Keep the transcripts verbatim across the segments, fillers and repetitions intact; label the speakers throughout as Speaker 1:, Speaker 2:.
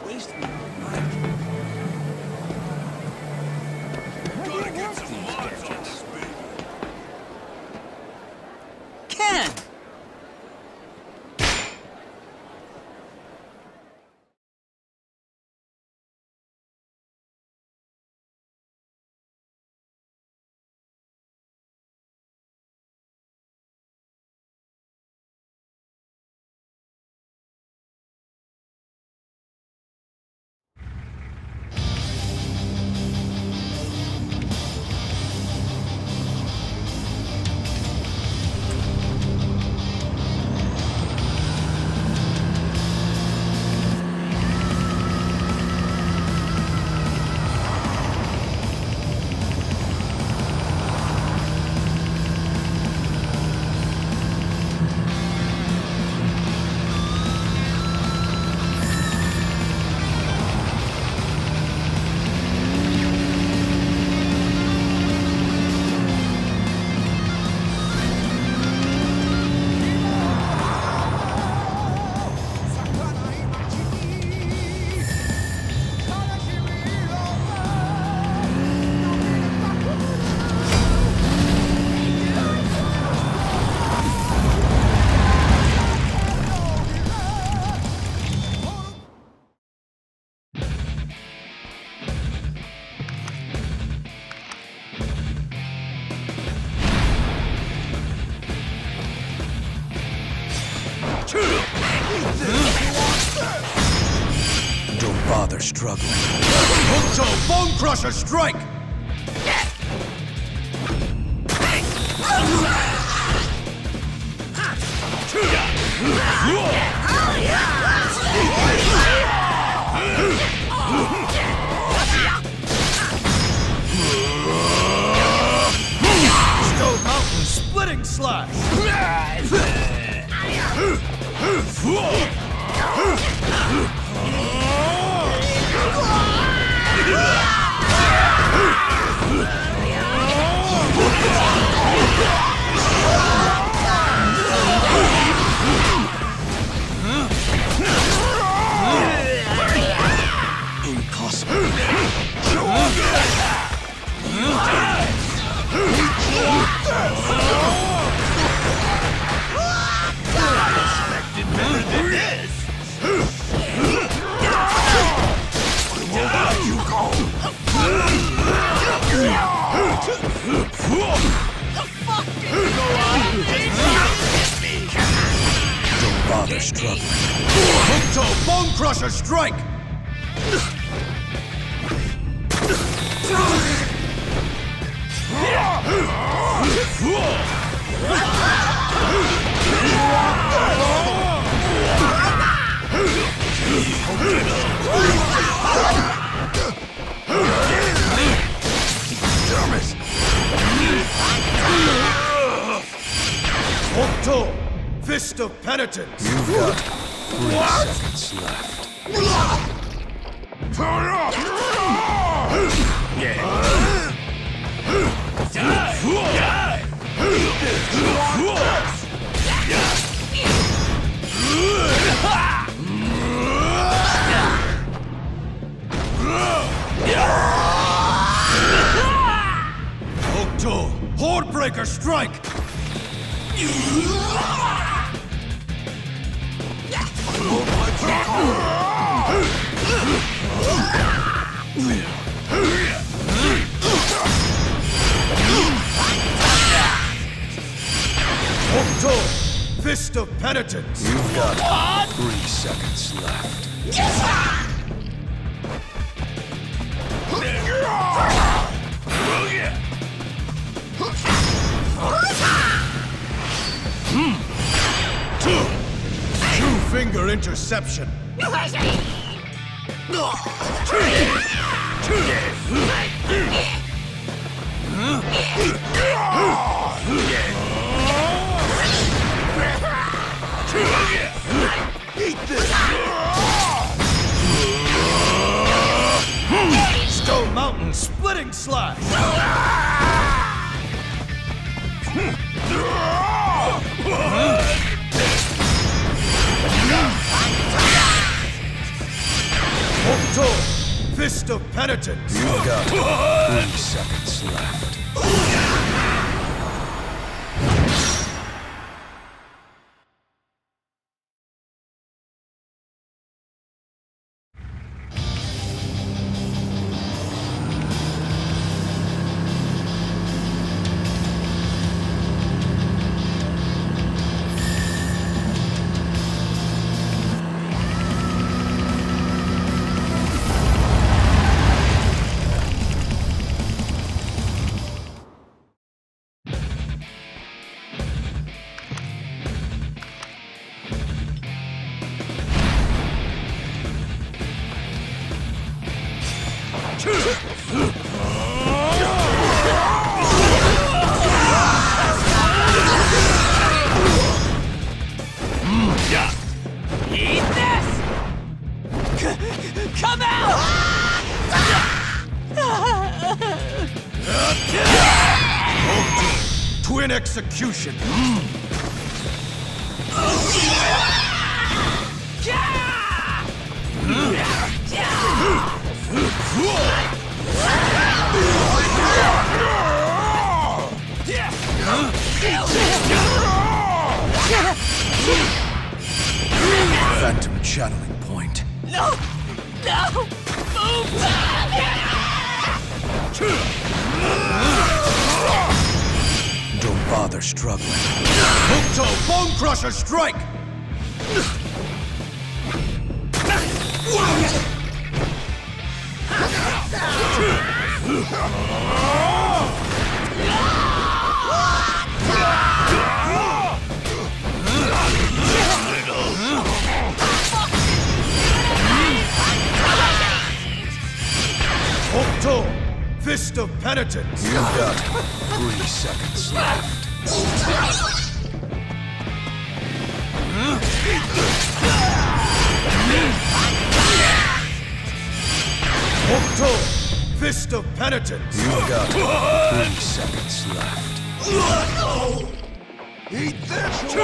Speaker 1: wasting my life. Gotta get some mods on this baby. Ken!
Speaker 2: Don't bother struggling. Hookto, Bone Crusher, strike! Stone Mountain, splitting slash!
Speaker 1: Impossible. Expected better than this. Down you go.
Speaker 2: Don't bother struggling. Hookto, Bone Crusher, strike!
Speaker 1: Damn it!
Speaker 2: Hookto, Fist of Penitence! You've got three seconds left.
Speaker 1: Turn up! Yeah. Die! Die!
Speaker 2: Hookto, Hordebreaker, strike! Hookto, Fist of Penitence! You've got three seconds left. Two-finger interception.
Speaker 1: Eat this!
Speaker 2: Stone Mountain, splitting slash! penitence. You've got three seconds left.
Speaker 3: Eat this! C come out!
Speaker 2: Twin execution. Phantom channeling point.
Speaker 3: No! No! Move back!
Speaker 2: Don't bother struggling. Hookto, Bone Crusher, strike! Hookto, Fist of Penitence. You've got three seconds left. Hookto, Fist of Penitence. You've got three seconds left. Eat this!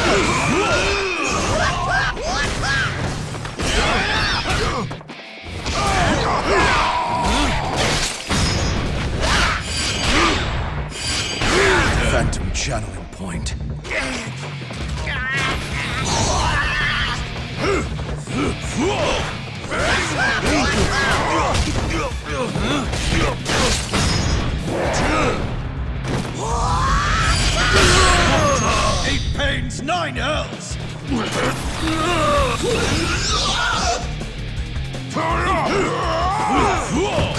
Speaker 2: Phantom channeling point. Eight pains, nine hells! Turn up!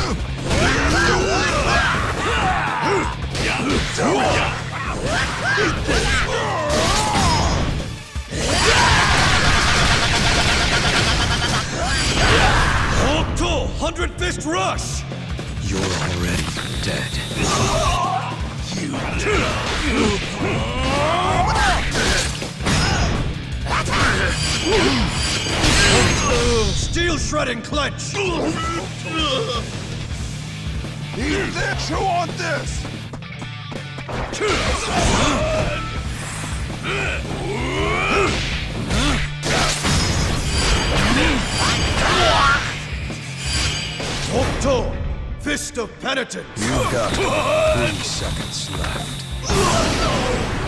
Speaker 2: Hookto, Hundred Fist Rush! You're already dead. Steel Shredding Clench! Eat this! Chew on this! Hookto, Fist of Penitence! You've got three seconds left.